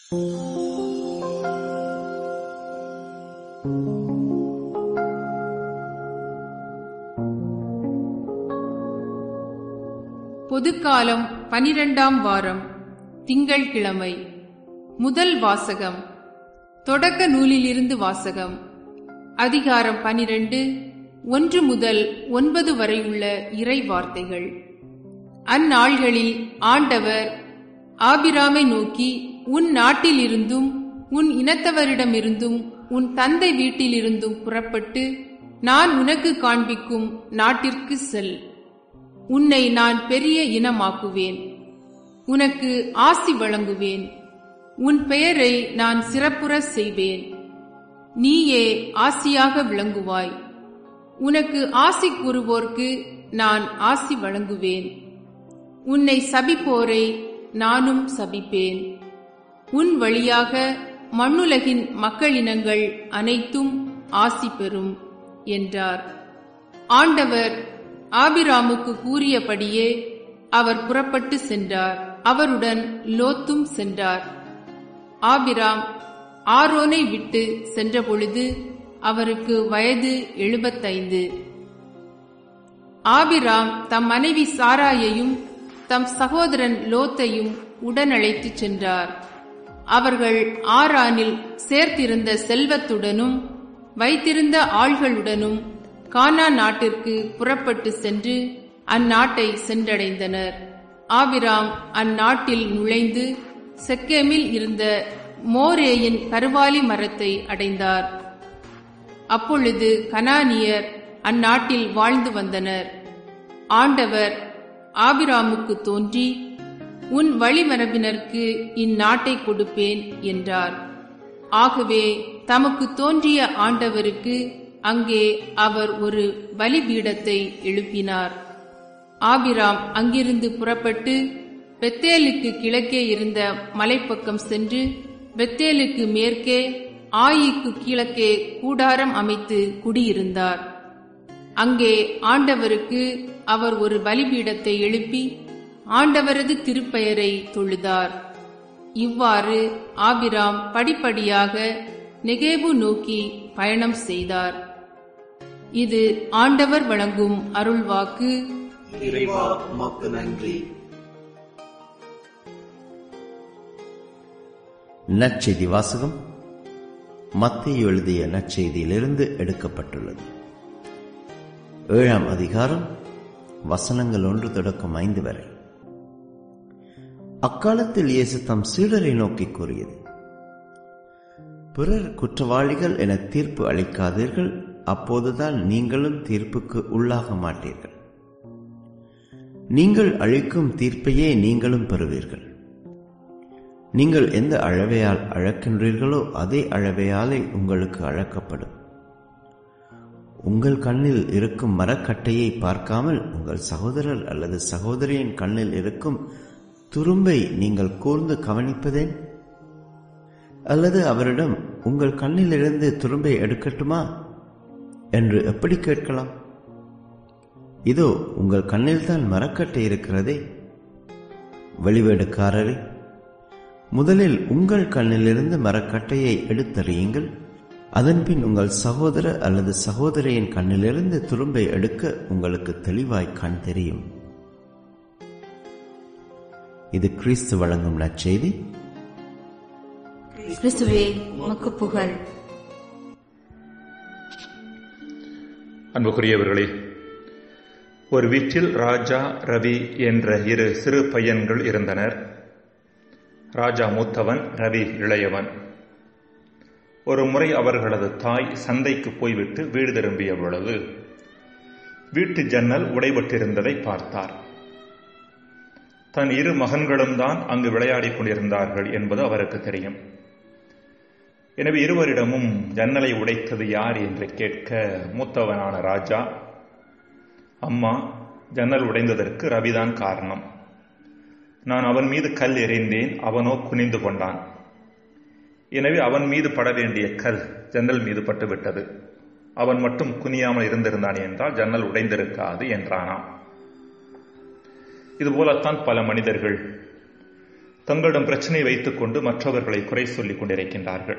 பொதுக்காலம் 12ஆம் வாரம், திங்கள்கிழமை. முதல் வாசகம். தொடக்க நூலிலிருந்து வாசகம். அதிகாரம் 12, 1 முதல் 9 வரை உள்ள இறை வார்த்தைகள். அந்நாள்களில் ஆண்டவர் ஆபிராமை நோக்கி, உன் நாட்டிலிருந்தும் உன் இனத்தவரிடமிருந்தும் உன் தந்தை வீட்டிலிருந்தும் புறப்பட்டு நான் உனக்கு காண்பிக்கும் நாட்டிற்கு செல். உன்னை நான் பெரிய இனமாக்குவேன், உனக்கு ஆசி வழங்குவேன், உன் பெயரை நான் சிறப்புற செய்வேன், நீயே ஆசியாக விளங்குவாய். உனக்கு ஆசி கூறுவோர்க்கு நான் ஆசி வழங்குவேன், உன்னை சபிப்போரை நானும் சபிப்பேன். உன் வழியாக மண்ணுலகின் மக்களினங்கள் அனைத்தும் ஆசி பெறும் என்றார். ஆண்டவர் ஆபிராமுக்கு கூறியபடியே அவர் புறப்பட்டு சென்றார். அவருடன் லோத்தும் சென்றார். ஆபிராம் ஆரோனை விட்டு சென்றபொழுது அவருக்கு வயது 75. ஆபிராம் தம் மனைவி சாராயையும் தம் சகோதரன் லோத்தையும் உடனழைத்து சென்றார். அவர்கள் ஆரானில் சேர்த்திருந்த செல்வத்துடனும் வைத்திருந்த ஆள்களுடனும் கானான் நாட்டிற்கு புறப்பட்டு சென்று அந்நாட்டை சென்றடைந்தனர். ஆபிராம் அந்நாட்டில் நுழைந்து செக்கேமில் இருந்த மோரேயின் கருவாலி மரத்தை அடைந்தார். அப்பொழுது கனானியர் அந்நாட்டில் வாழ்ந்து வந்தனர். ஆண்டவர் ஆபிராமுக்கு தோன்றி, உன் வழிமரபினருக்கு இந்நாட்டை கொடுப்பேன் என்றார். ஆகவே தமக்கு தோன்றிய ஆண்டவருக்கு அங்கே அவர் ஒரு பலிபீடத்தை எழுப்பினார். ஆபிராம் அங்கிருந்து புறப்பட்டு பெத்தேலுக்கு கிழக்கே இருந்த மலைப்பக்கம் சென்று பெத்தேலுக்கு மேற்கே ஆயிக்கு கிழக்கே கூடாரம் அமைத்து குடியிருந்தார். அங்கே ஆண்டவருக்கு அவர் ஒரு பலிபீடத்தை எழுப்பி ஆண்டவரது திருப்பெயரை தொழுதார். இவ்வாறு ஆபிராம் படிப்படியாக நெகேபு நோக்கி பயணம் செய்தார். இது ஆண்டவர் வழங்கும் அருள்வாக்கு. இறைவா, உமக்கு நன்றி. நற்செய்தி வாசகம். மத்தேயு எழுதிய நற்செய்தியிலிருந்து எடுக்கப்பட்டுள்ளது. 7ஆம் அதிகாரம், வசனங்கள் 1 தொடக்கம் 5 வரை. அக்காலத்தில் இயேசு தம் சீடரை நோக்கி கூறியது: பிறர் குற்றவாளிகள் என தீர்ப்பு அளிக்காதீர்கள், அப்போதுதான் நீங்களும் தீர்ப்புக்கு உள்ளாக மாட்டீர்கள். நீங்கள் அளிக்கும் தீர்ப்பையே நீங்களும் பெறுவீர்கள். நீங்கள் எந்த அளவையால் அளக்கின்றீர்களோ அதே அளவையாலே உங்களுக்கு அளக்கப்படும். உங்கள் கண்ணில் இருக்கும் மரக்கட்டையை பார்க்காமல் உங்கள் சகோதரர் அல்லது சகோதரியின் கண்ணில் இருக்கும் துரும்பை நீங்கள் கூர்ந்து கவனிப்பதேன்? அல்லது அவரிடம், உங்கள் கண்ணிலிருந்து துரும்பை எடுக்கட்டுமா என்று எப்படி கேட்கலாம்? இதோ உங்கள் கண்ணில்தான் மரக்கட்டை இருக்கிறதே. வெளிவேடுக்காரரே, முதலில் உங்கள் கண்ணிலிருந்து மரக்கட்டையை எடுத்தறியுங்கள், அதன்பின் உங்கள் சகோதரர் அல்லது சகோதரியின் கண்ணிலிருந்து துரும்பை எடுக்க உங்களுக்கு தெளிவாய் கண் தெரியும். இது கிறிஸ்து வழங்கும் நற்செய்தி. கிறிஸ்துவே, உமக்கு புகழ். அன்புக்குரியவர்களே, ஒரு வீட்டில் ராஜா, ரவி என்ற 2 சிறு பையன்கள் இருந்தனர். ராஜா மூத்தவன், ரவி இளையவன். ஒரு முறை அவர்களது தாய் சந்தைக்கு போய்விட்டு வீடு திரும்பிய பொழுது வீட்டு ஜன்னல் உடைபட்டிருந்ததை பார்த்தார். தன் 2 மகன்களும் தான் அங்கு விளையாடிக் கொண்டிருந்தார்கள் என்பது அவருக்கு தெரியும். எனவே இருவரிடமும் ஜன்னலை உடைத்தது யார் என்று கேட்க, மூத்தவனான ராஜா, அம்மா, ஜன்னல் உடைந்ததற்கு ரவிதான் காரணம். நான் அவன் மீது கல் எறிந்தேன், அவனோ குனிந்து கொண்டான். எனவே அவன் மீது பட வேண்டிய கல் ஜன்னல் மீது பட்டுவிட்டது. அவன் மட்டும் குனியாமல் இருந்திருந்தான் என்றால் ஜன்னல் உடைந்திருக்காது என்றானாம். இதுபோலத்தான் பல மனிதர்கள் தங்களிடம் பிரச்சனை வைத்துக் கொண்டு மற்றவர்களை குறை சொல்லிக் கொண்டிருக்கின்றார்கள்.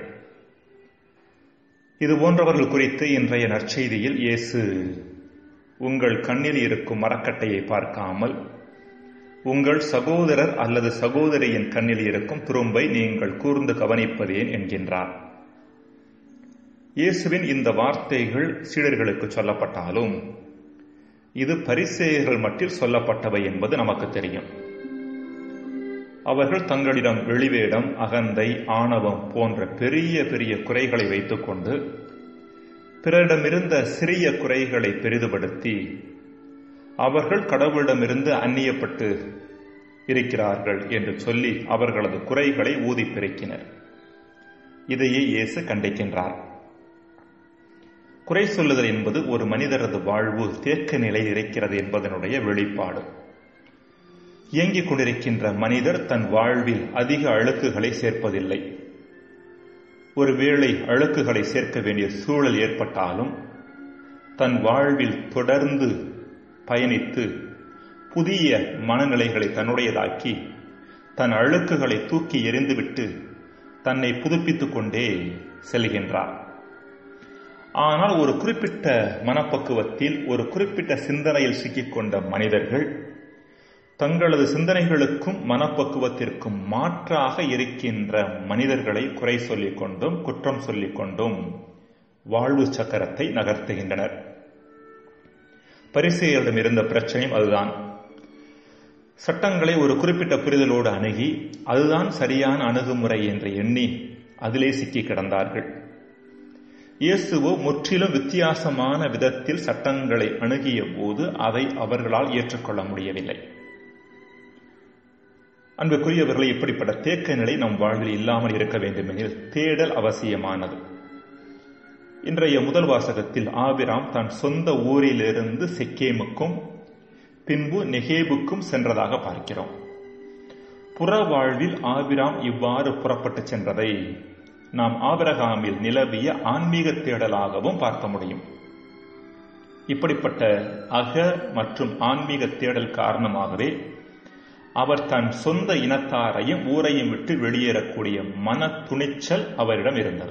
இது போன்றவர்கள் குறித்து இன்றைய நற்செய்தியில் இயேசு, உங்கள் கண்ணில் இருக்கும் மரக்கட்டையை பார்க்காமல் உங்கள் சகோதரர் அல்லது சகோதரியின் கண்ணில் இருக்கும் துரும்பை நீங்கள் கூர்ந்து கவனிப்பதேன் என்கின்றார். இயேசுவின் இந்த வார்த்தைகள் சீடர்களுக்கு சொல்லப்பட்டாலும் இது பரிசேயர்கள் மட்டில் சொல்லப்பட்டவை என்பது நமக்கு தெரியும். அவர்கள் தங்களிடம் வெளிவேடம், அகந்தை, ஆணவம் போன்ற பெரிய பெரிய குறைகளை வைத்துக்கொண்டு பிறரிடமிருந்த சிறிய குறைகளை பெரிதுபடுத்தி அவர்கள் கடவுளிடமிருந்து அந்நியப்பட்டு இருக்கிறார்கள் என்று சொல்லி அவர்களது குறைகளை ஊதி பெருக்கினர். இதையே இயேசு கண்டிக்கின்றார். குறை சொல்லுதல் என்பது ஒரு மனிதரது வாழ்வு தேக்க நிலையில் இருக்கிறது என்பதனுடைய வெளிப்பாடு. இயங்கிக் கொண்டிருக்கின்ற மனிதர் தன் வாழ்வில் அதிக அழுக்குகளை சேர்ப்பதில்லை. ஒருவேளை அழுக்குகளை சேர்க்க வேண்டிய சூழல் ஏற்பட்டாலும் தன் வாழ்வில் தொடர்ந்து பயணித்து புதிய மனநிலைகளை தன்னுடையதாக்கி தன் அழுக்குகளை தூக்கி எறிந்துவிட்டு தன்னை புதுப்பித்துக் கொண்டே செல்கின்றார். ஆனால் ஒரு குறிப்பிட்ட மனப்பக்குவத்தில், ஒரு குறிப்பிட்ட சிந்தனையில் சிக்கிக்கொண்ட மனிதர்கள் தங்களது சிந்தனைகளுக்கும் மனப்பக்குவத்திற்கும் மாற்றாக இருக்கின்ற மனிதர்களை குறை சொல்லிக் கொண்டும் குற்றம் சொல்லிக் கொண்டும் வாழ்வு சக்கரத்தை நகர்த்துகின்றனர். பரிசேயரிடம் இருந்த பிரச்சனையும் அதுதான். சட்டங்களை ஒரு குறிப்பிட்ட புரிதலோடு அணுகி அதுதான் சரியான அணுகுமுறை என்று எண்ணி அதிலே சிக்கி கிடந்தார்கள். இயேசுவோ முற்றிலும் வித்தியாசமான விதத்தில் சட்டங்களை அணுகிய போது அதை அவர்களால் ஏற்றுக்கொள்ள முடியவில்லை. அன்புக்குரியவர்களை, இப்படிப்பட்ட தேக்க நிலை நம் வாழ்வில் இல்லாமல் இருக்க வேண்டுமெனில் தேடல் அவசியமானது. இன்றைய முதல் வாசகத்தில் ஆபிராம் தன் சொந்த ஊரிலிருந்து செக்கேமுக்கும் பின்பு நெகேபுக்கும் சென்றதாக பார்க்கிறோம். புற வாழ்வில் ஆபிராம் இவ்வாறு புறப்பட்டு சென்றதை நாம் ஆபிரகாமில் நிலவிய ஆன்மீக தேடலாகவும் பார்க்க முடியும். இப்படிப்பட்ட அக மற்றும் ஆன்மீக தேடல் காரணமாகவே அவர் தன் சொந்த இனத்தாரையும் ஊரையும் விட்டு வெளியேறக்கூடிய மன துணிச்சல் அவரிடம் இருந்தது.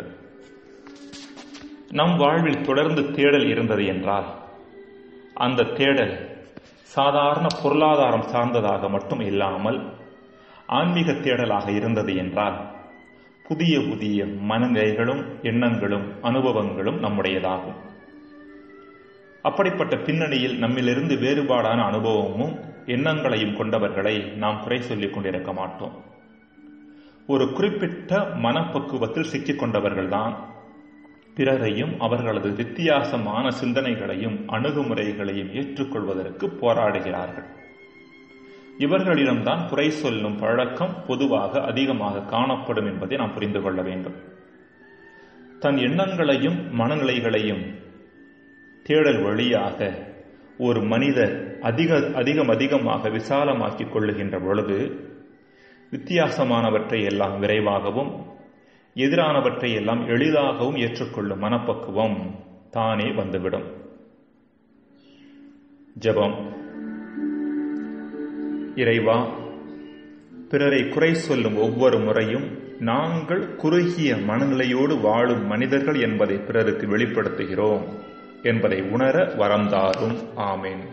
நம் வாழ்வில் தொடர்ந்து தேடல் இருந்தது என்றால் அந்த தேடல் சாதாரண பொருளாதாரம் சார்ந்ததாக மட்டும் இல்லாமல் ஆன்மீக தேடலாக இருந்தது என்றால் புதிய புதிய மனநிலைகளும் எண்ணங்களும் அனுபவங்களும் நம்முடையதாகும். அப்படிப்பட்ட பின்னணியில் நம்மிலிருந்து வேறுபாடான அனுபவமும் எண்ணங்களையும் கொண்டவர்களை நாம் குறை சொல்லிக் கொண்டிருக்க மாட்டோம். ஒரு குறிப்பிட்ட மனப்பக்குவத்தில் சிக்கிக் கொண்டவர்கள்தான் பிறரையும் அவர்களது வித்தியாசமான சிந்தனைகளையும் அணுகுமுறைகளையும் ஏற்றுக்கொள்வதற்கு போராடுகிறார்கள். இவர்களிடம்தான் குறை சொல்லும் பழக்கம் பொதுவாக அதிகமாக காணப்படும் என்பதை நாம் புரிந்து கொள்ள வேண்டும். தன் எண்ணங்களையும் மனநிலைகளையும் தேடல் வழியாக ஒரு மனிதர் அதிகமாக விசாலமாக்கிக் கொள்ளுகின்ற பொழுது வித்தியாசமானவற்றை எல்லாம் விரைவாகவும் எதிரானவற்றை எல்லாம் எளிதாகவும் ஏற்றுக்கொள்ளும் மனப்பக்குவம் தானே வந்துவிடும். ஜெபம். இறைவா, பிறரை குறை சொல்லும் ஒவ்வொரு முறையும் நாங்கள் குறுகிய மனநிலையோடு வாழும் மனிதர்கள் என்பதை பிறருக்கு வெளிப்படுத்துகிறோம் என்பதை உணர வரந்தாரும். ஆமேன்.